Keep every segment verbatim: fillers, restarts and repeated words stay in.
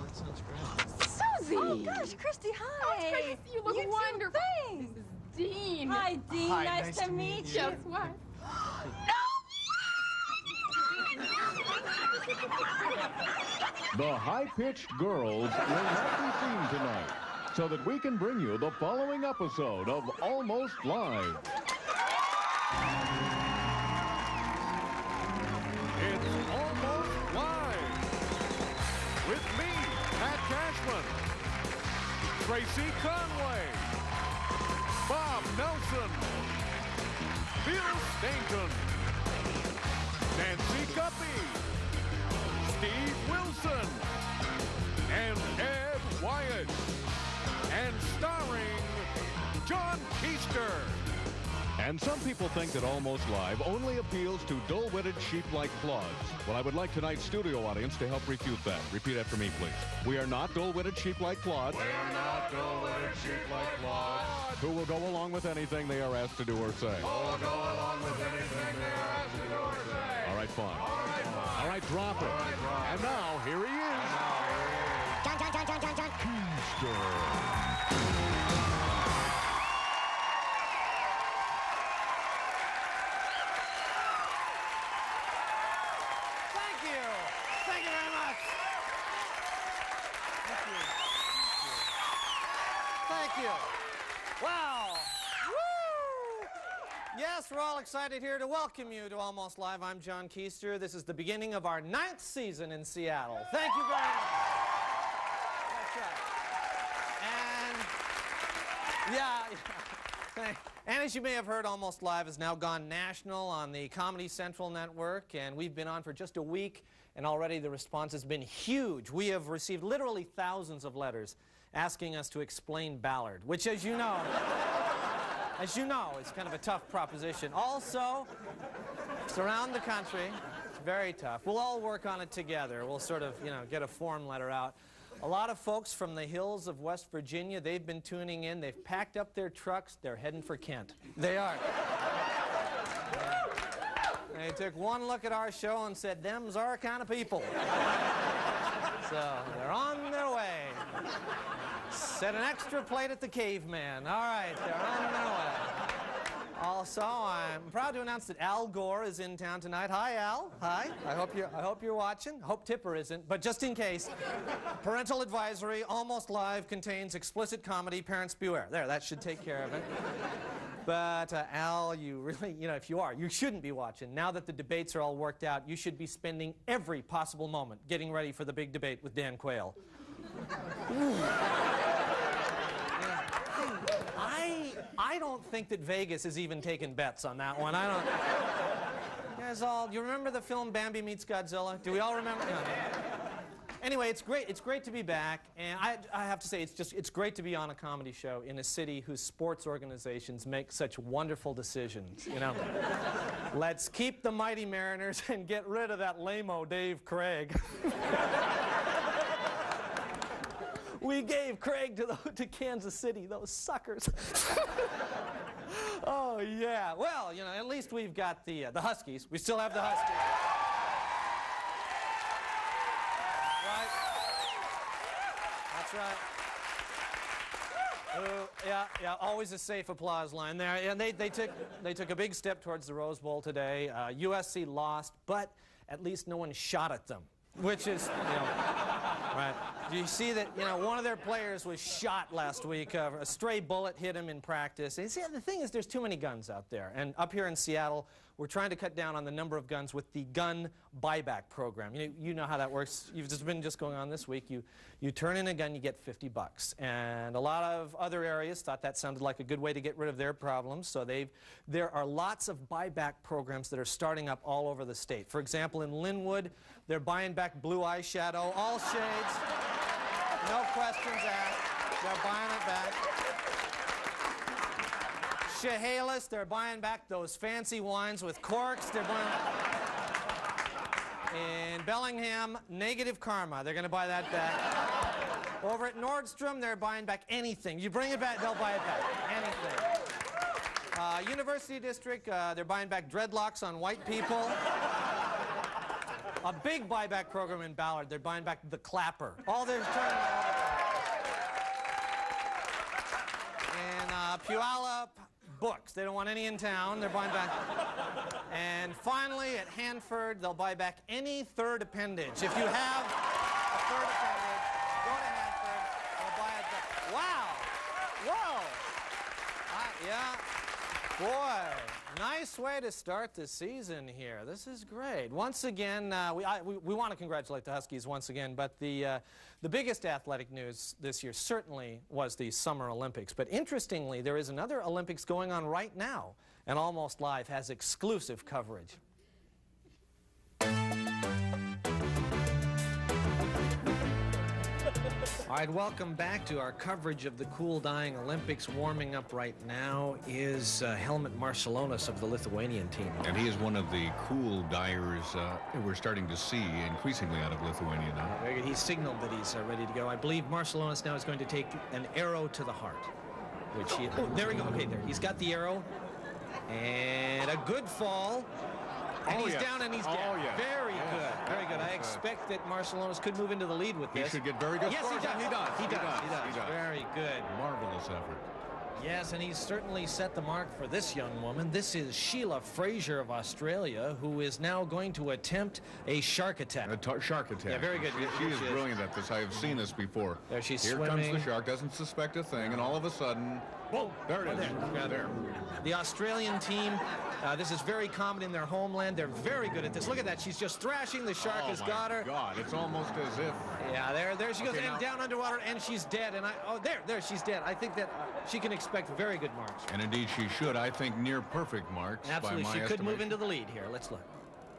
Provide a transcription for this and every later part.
that sounds great. Susie! Oh, gosh, Christy, hi. Oh, it's great to see you. Look you wonderful. Too, This is Dean. Hi, Dean. Hi, nice, nice to, to meet meet you. Just what? The high-pitched girls will not be seen tonight, so that we can bring you the following episode of Almost Live. It's Almost Live with me, Pat Cashman, Tracy Conway, Bob Nelson, Bill Stainton, Nancy Guppy, Steve Wilson, and Ed Wyatt, and starring John Keister. And some people think that Almost Live only appeals to dull-witted sheep like Claudes. Well, I would like tonight's studio audience to help refute that. Repeat after me, please. We are not dull-witted sheep like Claude. We are not dull-witted sheep like Claude. Who will go along with anything they are asked to do or say. Who will go along with anything they are asked to do or say. All right, fine. All right, fine. All right, drop it. All right, drop and now, here he is. And now, here he is. John, John, John, John, John, John. Keister. Wow. Woo! Yes, we're all excited here to welcome you to Almost Live. I'm John Keister. This is the beginning of our ninth season in Seattle. Thank you very much. That's right. And, yeah, yeah. And as you may have heard, Almost Live has now gone national on the Comedy Central network, and we've been on for just a week, and already the response has been huge. We have received literally thousands of letters asking us to explain Ballard, which, as you know, as you know, is kind of a tough proposition. Also, it's around the country. It's very tough. We'll all work on it together. We'll sort of, you know, get a form letter out. A lot of folks from the hills of West Virginia, they've been tuning in. They've packed up their trucks. They're heading for Kent. They are. They took one look at our show and said, them's our kind of people. So they're on their way. Set an extra plate at the Caveman. All right, they're on their way. Also, I'm proud to announce that Al Gore is in town tonight. Hi, Al. Hi. I hope you're, I hope you're watching. Hope Tipper isn't, but just in case. Parental advisory, Almost Live, contains explicit comedy. Parents beware. There, that should take care of it. But, uh, Al, you really, you know, if you are, you shouldn't be watching. Now that the debates are all worked out, you should be spending every possible moment getting ready for the big debate with Dan Quayle. I, I don't think that Vegas has even taken bets on that one. I don't. You guys all, do you remember the film Bambi Meets Godzilla? Do we all remember? No. Anyway, it's great. It's great to be back, and I, I have to say, it's just it's great to be on a comedy show in a city whose sports organizations make such wonderful decisions. You know, let's keep the mighty Mariners and get rid of that lame-o Dave Craig. We gave Craig to the, to Kansas City, those suckers. Oh yeah. Well, you know, at least we've got the uh, the Huskies. We still have the Huskies. Right. That's right. Uh, yeah, yeah. Always a safe applause line there. And they they took they took a big step towards the Rose Bowl today. Uh, U S C lost, but at least no one shot at them, which is, you know, right. Do you see that? You know, one of their players was shot last week. Uh, a stray bullet hit him in practice. And see, the thing is, there's too many guns out there. And up here in Seattle, we're trying to cut down on the number of guns with the gun buyback program. You know, you know how that works. You've just been just going on this week. You, you turn in a gun, you get fifty bucks. And a lot of other areas thought that sounded like a good way to get rid of their problems. So they've, there are lots of buyback programs that are starting up all over the state. For example, in Linwood, they're buying back blue eyeshadow, all shades, no questions asked. They're buying it back. Chehalis, they're buying back those fancy wines with corks. They're buying. In Bellingham, Negative Karma. They're going to buy that back. Over at Nordstrom, they're buying back anything. You bring it back, they'll buy it back. Anything. Uh, University District, uh, they're buying back dreadlocks on white people. a big buyback program in Ballard. They're buying back the clapper. All they're trying to... And uh, Puyallup, books. They don't want any in town. They're buying back... And finally, at Hanford, they'll buy back any third appendage. If you have a third appendage, go to Hanford. They'll buy it back. Wow. Whoa. I, yeah. Boy, nice way to start the season here. This is great. Once again, uh, we, I, we, we want to congratulate the Huskies once again, but the, uh, the biggest athletic news this year certainly was the Summer Olympics. But interestingly, there is another Olympics going on right now, and Almost Live has exclusive coverage. All right, welcome back to our coverage of the cool dying Olympics. Warming up right now is uh, Helmut Marciulionis of the Lithuanian team. And he is one of the cool dyers uh, we're starting to see increasingly out of Lithuania now. Very good. He's signaled that he's uh, ready to go. I believe Marciulionis now is going to take an arrow to the heart. Which he, oh, there we go. Okay, there. He's got the arrow. And a good fall. And oh, he's yes. down and he's oh, down. Yes. Very yes. good. Very good. I expect that Marciulionis could move into the lead with He this. should get very good yes, scores. he does. He does. He, He does. does. He does. He does. Very good. Marvelous effort. Yes, and he's certainly set the mark for this young woman. This is Sheila Fraser of Australia, who is now going to attempt a shark attack. A shark attack. Yeah, very good. She, she Here is she is. brilliant at this. I have seen this before. There she's Here swimming. comes the shark, doesn't suspect a thing, and all of a sudden, boom, there it is. There. there. The Australian team, uh, this is very common in their homeland. They're very good at this. Look at that. She's just thrashing. The shark oh has my got her. God, it's almost as if. Yeah, there, there she goes, Okay, and now- down underwater, and she's dead. And I, oh, there, there, she's dead. I think that uh, she can expect very good marks. And indeed she should. I think near perfect marks. Absolutely, by my she could move estimation. into the lead here. Let's look.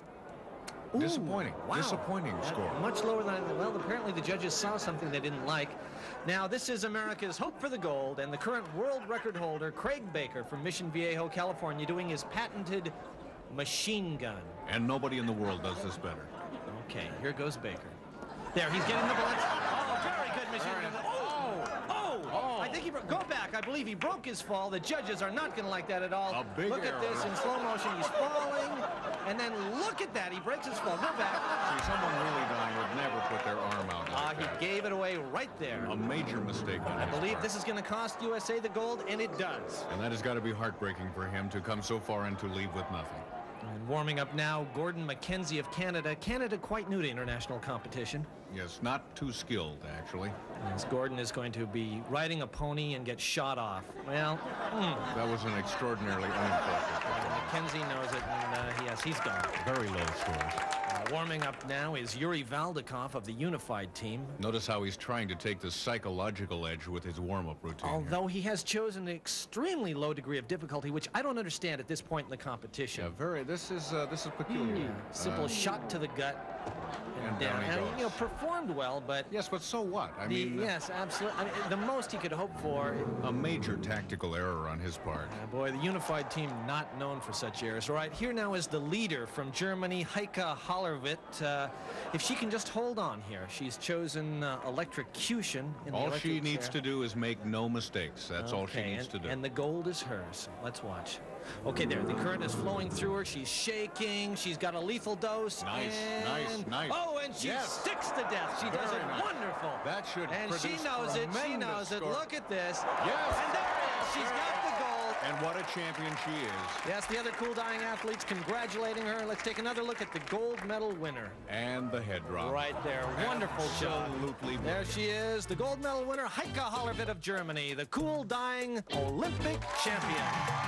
Disappointing. Wow. Disappointing Uh, score. Much lower than I, well, apparently the judges saw something they didn't like. Now, this is America's hope for the gold, and the current world record holder, Craig Baker from Mission Viejo, California, doing his patented machine gun. And nobody in the world does this better. Okay, here goes Baker. There, he's getting the bullets. Oh, very good machine gun. Oh, oh, oh. I think he broke. Go back. I believe he broke his fall. The judges are not going to like that at all. A big Look at arrow. this in slow motion. He's falling, and then look at that. He breaks his fall. Go back. See, someone really dying would never put their arm out like Ah, that. he gave it away right there. A major mistake on I his believe part. this is going to cost U S A the gold, and it does. And that has got to be heartbreaking for him to come so far and to leave with nothing. And warming up now, Gordon McKenzie of Canada. Canada quite new to international competition. Yes, not too skilled, actually. As Gordon is going to be riding a pony and get shot off. Well, mm, That was an extraordinarily unimportant. McKenzie knows it, and uh, yes, he's gone. Very low scores. Uh, warming up now is Yuri Valdikov of the unified team. Notice how he's trying to take the psychological edge with his warm-up routine. here. Although he has chosen an extremely low degree of difficulty, which I don't understand at this point in the competition. Yeah, very. This is uh, this is peculiar. Yeah, simple Uh, shot to the gut. And down he And, goes. you know, performed well, but Yes, but so what? I the, mean, uh, yes, absolutely. I mean, the most he could hope for. a major tactical error on his part. Uh, boy, the unified team not known for such errors. All right, here now is the leader from Germany, Heike Hallerwitt. Uh, if she can just hold on here, she's chosen uh, electrocution. In the All she electric needs chair. to do is make no mistakes. That's all she Okay, needs and, to do. And the gold is hers. Let's watch. Okay, there. The current is flowing through her. She's shaking. She's got a lethal dose. Nice, and... nice, nice. Oh, and she Yes. sticks to death. She does Very it nice. wonderful. That should And she produce knows it. She tremendous knows it. score. Look at this. Yes. And there it is. She's got the gold. And what a champion she is. Yes, the other cool dying athletes congratulating her. Let's take another look at the gold medal winner. And the head drop. Right there. Wonderful job. Absolutely There she is, the gold medal winner, Heike Hallerwitt of Germany, the cool dying Olympic champion.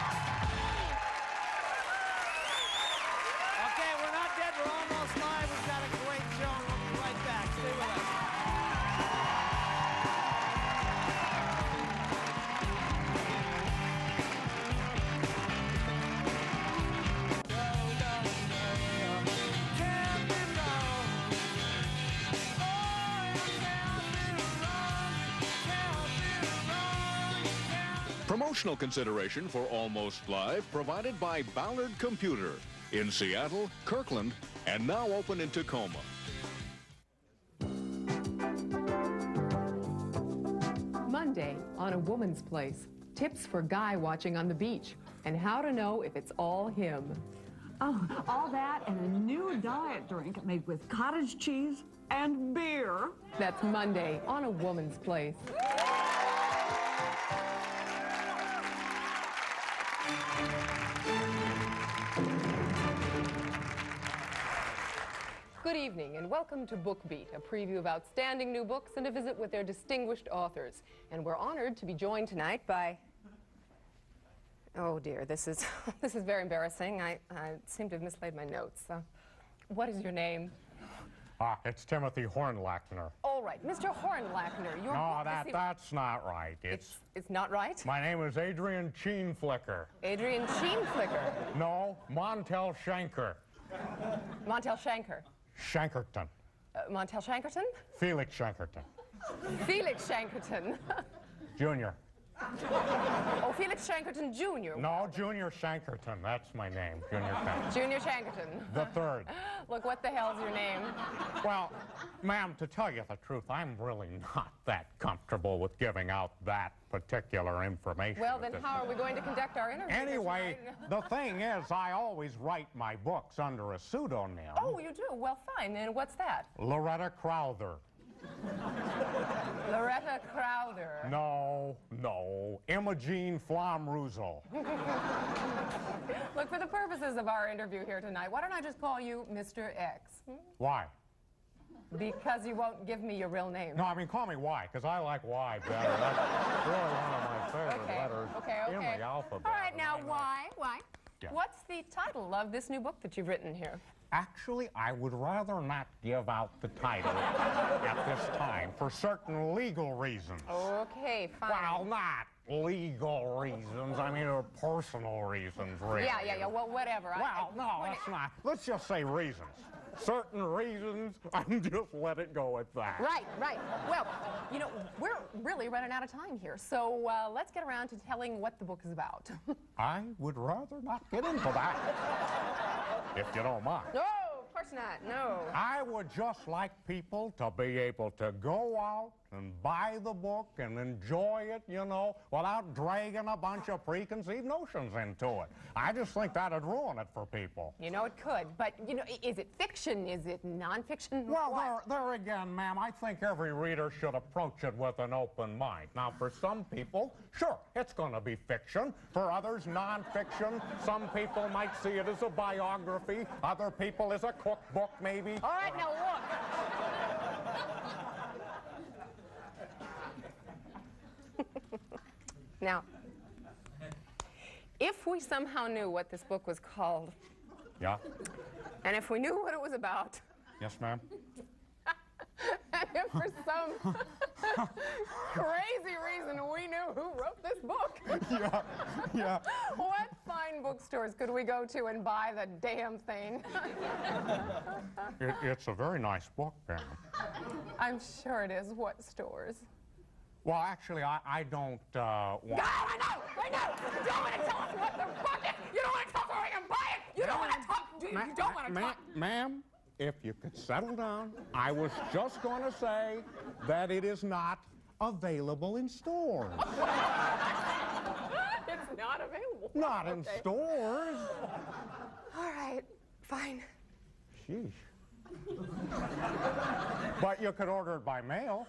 Okay, we're not dead. We're almost live. We've got a great show, and we'll be right back. Stay with us. Promotional consideration for Almost Live provided by Ballard Computer in Seattle, Kirkland, and now open in Tacoma. Monday on A Woman's Place. Tips for guy watching on the beach and how to know if it's all him. Oh, all that and a new diet drink made with cottage cheese and beer. That's Monday on A Woman's Place. Good evening and welcome to Book Beat, a preview of outstanding new books and a visit with their distinguished authors. And we're honored to be joined tonight by... Oh dear, this is this is very embarrassing. I, I seem to have mislaid my notes. Uh, what is your name? Ah, it's Timothy Hornlackner. All right, Mister Hornlackner, your No, book that, this that's not right. It's, It's, it's not right? my name is Adrian Cheenflicker. Adrian Cheenflicker. No, Montel Shanker. Montel Shanker. Shankerton. Uh, Montel Shankerton? Felix Shankerton. Felix Shankerton. Junior. Oh, Felix Shankerton Junior No, Junior Shankerton. That's my name. Junior Shankerton. Junior Shankerton. The third. Look, what the hell's your name? Well, ma'am, to tell you the truth, I'm really not that comfortable with giving out that particular information. Well, at then this how are we going to conduct our interview? here Anyway, tonight? the thing is, I always write my books under a pseudonym. Oh, you do? Well, fine. And what's that? Loretta Crowther. Loretta Crowther. No, no. Imogene Flom-Ruzel. Look, for the purposes of our interview here tonight, why don't I just call you Mister X? Hmm? Why? Because you won't give me your real name. No, I mean, call me Y, because I like Y better. That's really one of my favorite Okay, letters okay, okay. in the alphabet. All right, now, And I know- why? Why? Yeah. What's the title of this new book that you've written here? Actually, I would rather not give out the title at this time for certain legal reasons. Okay, fine. Well, not legal reasons. I mean, they're personal reasons, really. Yeah, yeah, yeah. Well, whatever. I- Well, I- no, let's not. Let's just say reasons. Certain reasons, and just let it go at that. Right, right. Well, you know, we're really running out of time here, so uh, let's get around to telling what the book is about. I would rather not get into that, if you don't mind. No, of course not. No. I would just like people to be able to go out and buy the book and enjoy it, you know, without dragging a bunch of preconceived notions into it. I just think that'd ruin it for people. You know, it could, but, you know, i- is it fiction? Is it nonfiction? Well, What? there, there again, ma'am, I think every reader should approach it with an open mind. Now, for some people, sure, it's going to be fiction. For others, nonfiction. Some people might see it as a biography. Other people as a cookbook, maybe. All right, now look. Now, if we somehow knew what this book was called, Yeah? and if we knew what it was about, Yes, ma'am? and if for some crazy reason we knew who wrote this book, Yeah, yeah. what fine bookstores could we go to and buy the damn thing? It, it's a very nice book, ma'am. I'm sure it is. What stores? Well, actually, I, I don't uh, want... God, I know! I know! You don't want to tell us what the book is! You don't want to tell us where we can buy it! You don't want to talk! You, you Ma- don't want to ma- talk! Ma'am, if you could settle down, I was just going to say that it is not available in stores. It's not available. Not in Okay. stores. All right, fine. Sheesh. But you could order it by mail.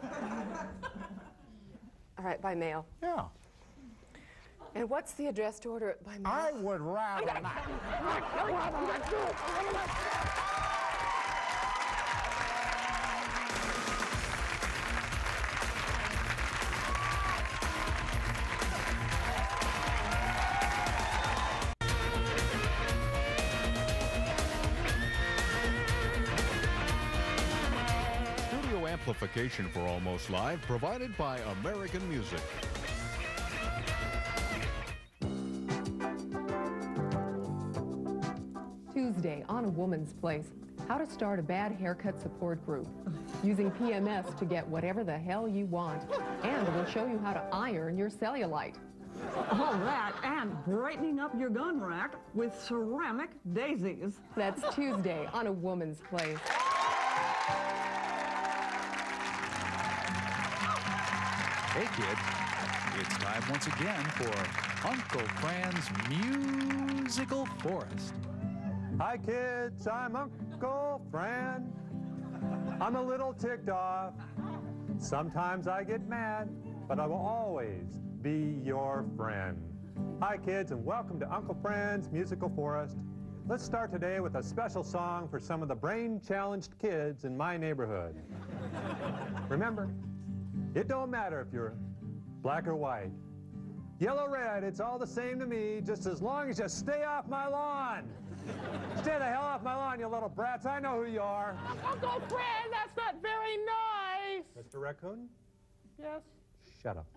All right, by mail. Yeah. And what's the address to order it by mail? I would rather not. Studio amplification for Almost Live provided by American Music. Tuesday on A Woman's Place, how to start a bad haircut support group. Using P M S to get whatever the hell you want. And we'll show you how to iron your cellulite. All that and brightening up your gun rack with ceramic daisies. That's Tuesday on A Woman's Place. Hey, kids. It's time once again for Uncle Fran's Musical Forest. Hi kids, I'm Uncle Fran. I'm a little ticked off. Sometimes I get mad, but I will always be your friend. Hi kids, and welcome to Uncle Fran's Musical Forest. Let's start today with a special song for some of the brain-challenged kids in my neighborhood. Remember, it don't matter if you're black or white. Yellow, red, it's all the same to me, just as long as you stay off my lawn. Stay the hell off my lawn, you little brats. I know who you are. Uncle Fran, that's not very nice. Mister Raccoon? Yes? Shut up.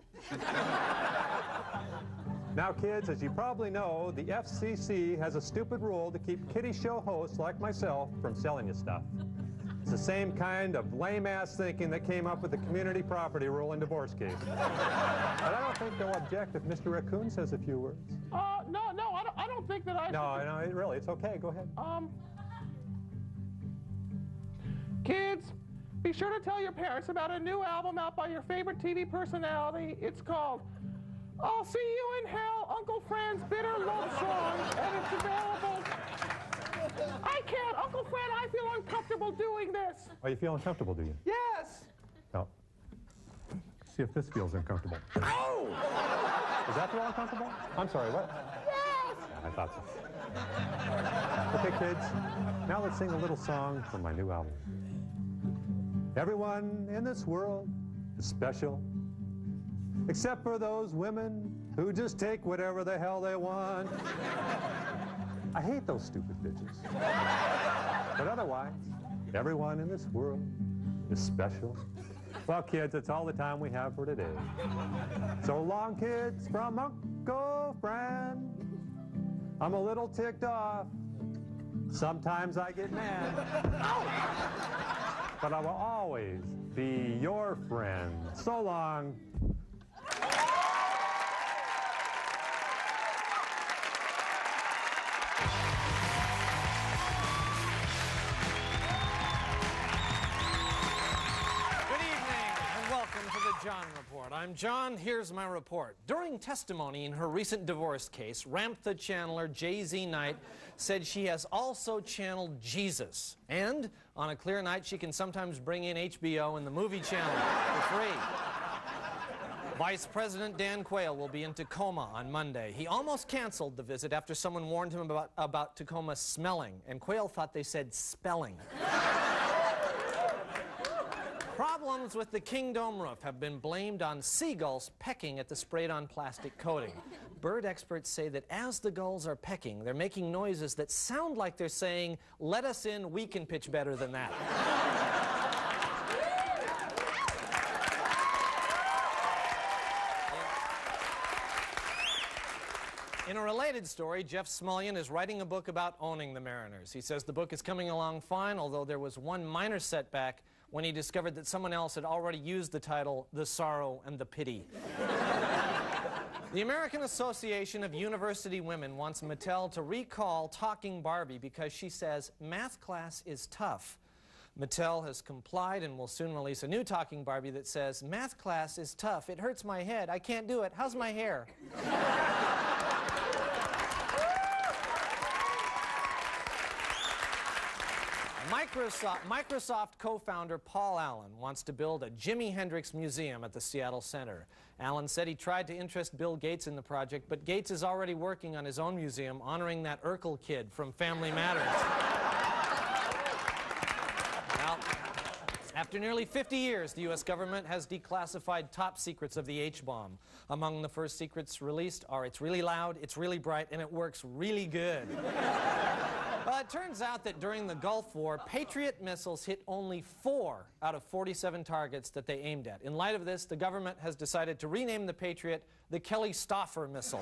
Now, kids, as you probably know, the F C C has a stupid rule to keep kiddie show hosts like myself from selling you stuff. It's the same kind of lame-ass thinking that came up with the community property rule in divorce cases. But I don't think they'll object if Mister Raccoon says a few words. Uh, no, no, I don't, I don't think that I No, no, it really, it's okay. Go ahead. Um, kids, be sure to tell your parents about a new album out by your favorite T V personality. It's called I'll See You in Hell, Uncle Fran's Bitter Love Song, and it's available. I can't, Uncle Fran, I feel uncomfortable doing this. Oh, you feel uncomfortable, do you? Yes. No. See if this feels uncomfortable. Oh! Does that feel uncomfortable? I'm sorry, what? Yes! I thought so. Okay, kids, now let's sing a little song from my new album. Everyone in this world is special, except for those women who just take whatever the hell they want. I hate those stupid bitches. But otherwise, everyone in this world is special. Well, kids, that's all the time we have for today. So long, kids, from Uncle Fran. I'm a little ticked off. Sometimes I get mad. But I will always be your friend. So long. John Report. I'm John. Here's my report. During testimony in her recent divorce case, Ramtha channeler Jay Z Knight said she has also channeled Jesus. And on a clear night, she can sometimes bring in H B O and the movie channel for free. Vice President Dan Quayle will be in Tacoma on Monday. He almost canceled the visit after someone warned him about, about Tacoma smelling, and Quayle thought they said spelling. Problems with the King Dome roof have been blamed on seagulls pecking at the sprayed-on plastic coating. Bird experts say that as the gulls are pecking, they're making noises that sound like they're saying, "Let us in, we can pitch better than that." In a related story, Jeff Smulyan is writing a book about owning the Mariners. He says the book is coming along fine, although there was one minor setback when he discovered that someone else had already used the title, The Sorrow and the Pity. The American Association of University Women wants Mattel to recall Talking Barbie because she says math class is tough. Mattel has complied and will soon release a new Talking Barbie that says, math class is tough, it hurts my head, I can't do it, how's my hair? Microsoft, Microsoft co-founder Paul Allen wants to build a Jimi Hendrix museum at the Seattle Center. Allen said he tried to interest Bill Gates in the project, but Gates is already working on his own museum honoring that Urkel kid from Family Matters. Now, after nearly fifty years, the U S government has declassified top secrets of the H-bomb. Among the first secrets released are it's really loud, it's really bright, and it works really good. Well, it turns out that during the Gulf War, Patriot missiles hit only four out of forty-seven targets that they aimed at. In light of this, the government has decided to rename the Patriot the Kelly Stauffer missile.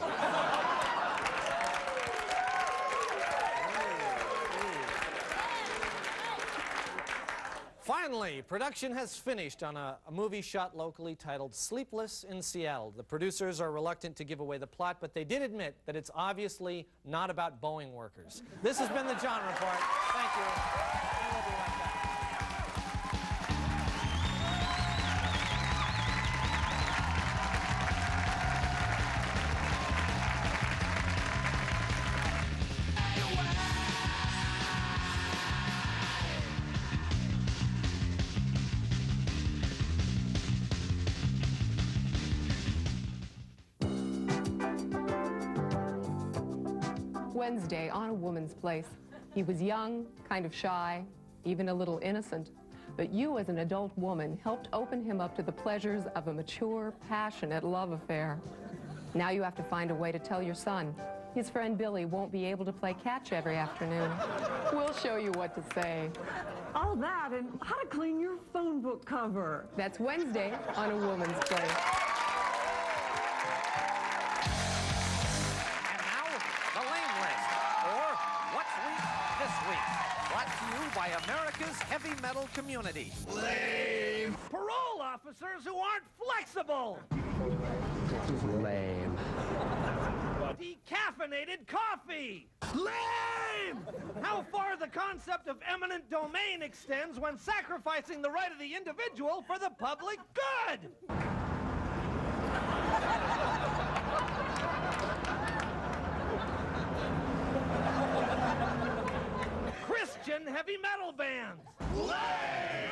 Finally, production has finished on a, a movie shot locally titled Sleepless in Seattle. The producers are reluctant to give away the plot, but they did admit that it's obviously not about Boeing workers. This has been the John Report. Thank you. And we'll be right back. Wednesday on A Woman's Place. He was young, kind of shy, even a little innocent. But you, as an adult woman, helped open him up to the pleasures of a mature, passionate love affair. Now you have to find a way to tell your son his friend Billy won't be able to play catch every afternoon. We'll show you what to say. All that and how to clean your phone book cover. That's Wednesday on A Woman's Place. And now, the lame list, or What's Weak This Week. Brought to you by America's heavy metal community. Lame! Parole officers who aren't flexible! Lame. Decaffeinated coffee! Lame! How far the concept of eminent domain extends when sacrificing the right of the individual for the public good! Christian heavy metal bands! Lame!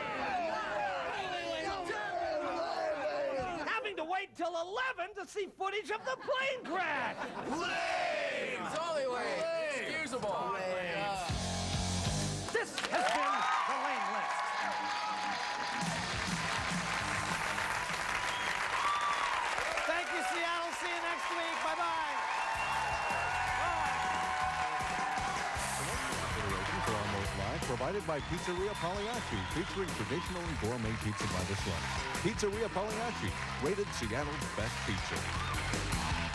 Having to wait till eleven to see footage of the plane crash! Lame! It's only way. Excusable. Lame. This has been the Lame List. Thank you, Seattle. See you next week. Bye-bye. For Almost Live, provided by Pizzeria Pagliacci, featuring traditional and gourmet pizza by the slice. Pizzeria Pagliacci, rated Seattle's best pizza.